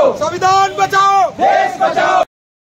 संविधान बचाओ, देश बचाओ।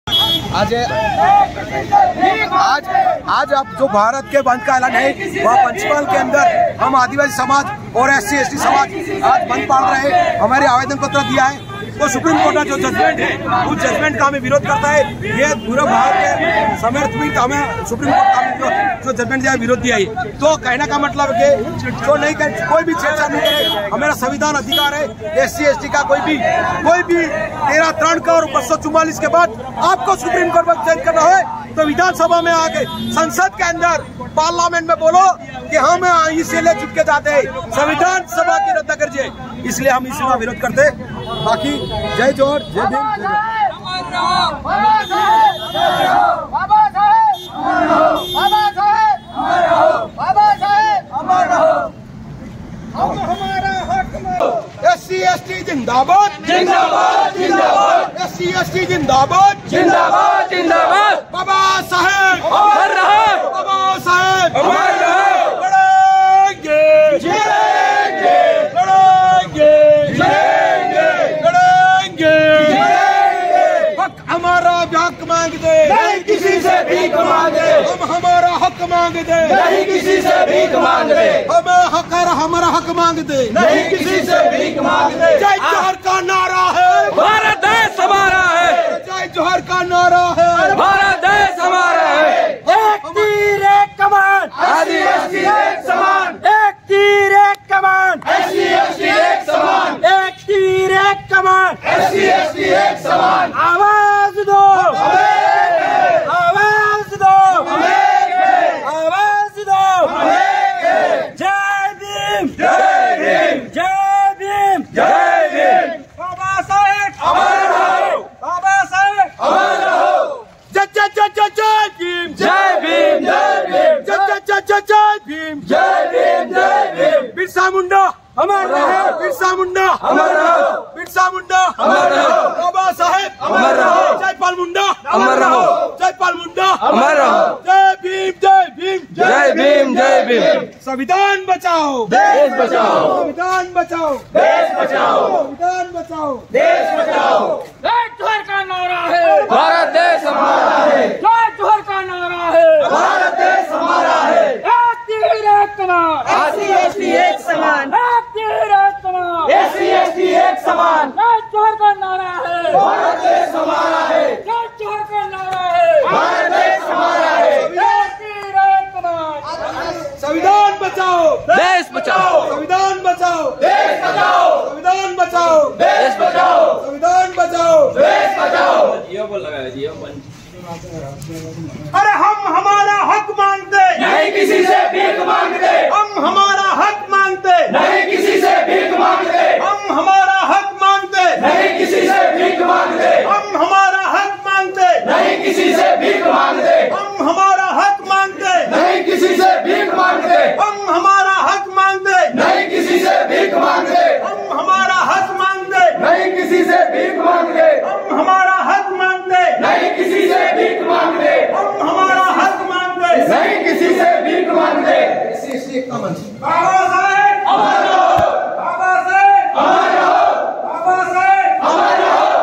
आज आप जो भारत के बंद का ऐलान है वह पंचमहल के अंदर हम आदिवासी समाज और SC ST समाज आज बंद पाल रहे हैं। हमारे आवेदन पत्र दिया है तो सुप्रीम कोर्ट का जो जजमेंट है उस जजमेंट का हमें विरोध करता है। ये पूरे भारत के समर्थित हमें सुप्रीम कोर्ट का जो जजमेंट दिया है विरोध दिया है। तो कहने का मतलब है कि जो नहीं कर कोई भी छेड़छाड़ नहीं करे, हमारा संविधान अधिकार है। SC ST का कोई भी 13-3 का और 244 के बाद आपको सुप्रीम कोर्ट में चेंज करना है तो विधानसभा में आके संसद के अंदर पार्लियामेंट में बोलो कि हम इसलिए चुपके जाते हैं, संविधान सभा की रद्द कर दिए, इसलिए हम इसका विरोध करते हैं। बाकी जय जोहर, जय भीम। SC ST जिंदाबाद, जिंदाबाद, जिंदाबाद। SC ST जिंदाबाद, जिंदाबाद, जिंदाबाद। बाबा साहेब अमर रहे, बाबा साहेब अमर रहे। लड़ेंगे, जीतेंगे, लड़ेंगे, जीतेंगे, लड़ेंगे, जीतेंगे। हक हमारा हक मांगते, नहीं किसी से भीख मांगे। हम हमारा हक मांगते, नहीं किसी से भीख मांगते। हम हमारा हक मांगते, नहीं किसी से भीख मांगते। जय जोहर का नारा है, भारत देश हमारा है। जय जोहर का नारा है, भारत देश हमारा है। एक तीर एक कमान, SC ST एक समान। एक तीर एक कमान, SC ST एक समान। एक तीर एक कमान, SC ST एक समान। आवाज दो, आवाज दो, आवाज दो। जय भीम, जय भीम, जय भीम, जय भीम। बाबा साहेब अमर रहो, बाबा साहेब अमर रहो। जय जय जय जय जय भीम, जय भीम, जय भीम। जय जय जय जय जय भीम, जय भीम, जय भीम। बिरसा मुंडा अमर रहो, बिरसा मुंडा अमर रहो, बिरसा मुंडा अमर रहो। बाबा साहेब अमर रहो, जयपाल मुंडा अमर रहो, जयपाल मुंडा अमर रहो। जय भीम, जय भीम, जय भीम, जय भीम। संविधान बचाओ, देश बचाओ, संविधान बचाओ, देश बचाओ, संविधान बचाओ, देश बचाओ। जय जोहर का नारा है, भारत देश हमारा है। जय जोहर का नारा है, भारत देश हमारा है। एक तीर एक कमान, SC ST एक समान। एक तीर एक कमान, SC ST एक समान। जय जोहर का नारा है, भारत देश हमारा है। जय जोहर का नारा है, भारत देश हमारा है। एक तीर एक कमान। संविधान बचाओ, देश बचाओ, संविधान बचाओ, देश बचाओ, संविधान बचाओ, देश बचाओ, संविधान बचाओ, देश बचाओ। अरे हम हमारा हक मांगते, नहीं किसी से भीख मांगते। हम हमारा हक मांगते, नहीं किसी से भीख मांगते। हम हमारा हक मांगते, नहीं किसी से भीख मांगते। हम हमारा हक मांगते, नहीं किसी से भीख मांगते। हम हमारा हक मांगते, नहीं किसी से भीख मांगते। हम हमारा हक मांगते, नहीं किसी से भीख मांगते। हम हमारा हक मांगते, नहीं किसी से भीख मांगते। हम हमारा हक मांगते, नहीं किसी से भीख मांगते। हम हमारा हक मांगते, नहीं किसी से भीख मांगते। बाबा साहेब अमर रहो, बाबा साहेब अमर रहो, बाबा साहेब अमर रहो।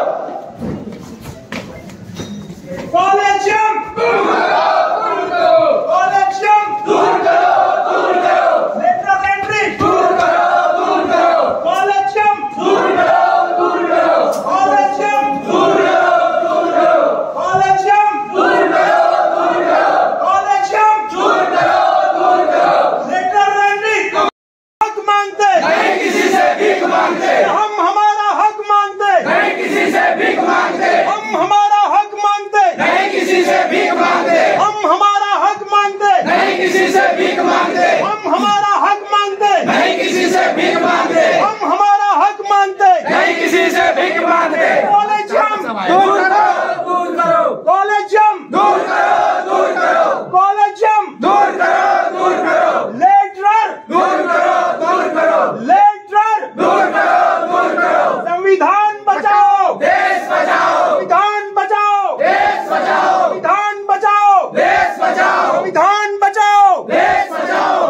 कॉलेजियम दूर करो, दूर करो, कॉलेजियम दूर करो, दूर करो। लेटर एंट्री दूर करो, दूर करो, कॉलेजियम दूर करो, दूर करो, कॉलेजियम दूर करो, दूर करो, कॉलेजियम दूर करो, दूर करो, कॉलेजियम दूर करो, दूर करो। लेटर एंट्री हक मांगते, नहीं किसी से भीख मांगते। हम हमारा हक मांगते, नहीं किसी से भीख मांगते। हम हमारा हक मांगते, नहीं किसी से भीख मांगते। हम हमारा हक मांगते, नहीं किसी से भीख मांगते। हम हमारा हक मांगते, नहीं किसी से भीख मांगते। हम हमारा हक मांगते, नहीं किसी से भीख मांगते। कॉलेजियम दूर करो, दूर करो, कॉलेजियम दूर करो, दूर करो, कॉलेजियम दूर करो, दूर करो। लेटर दूर करो, दूर करो, लेटर दूर करो, दूर करो। संविधान बचाओ, देश बचाओ, संविधान बचाओ, देश बचाओ, संविधान बचाओ, देश बचाओ, संविधान बचाओ, देश बचाओ।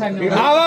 आवाज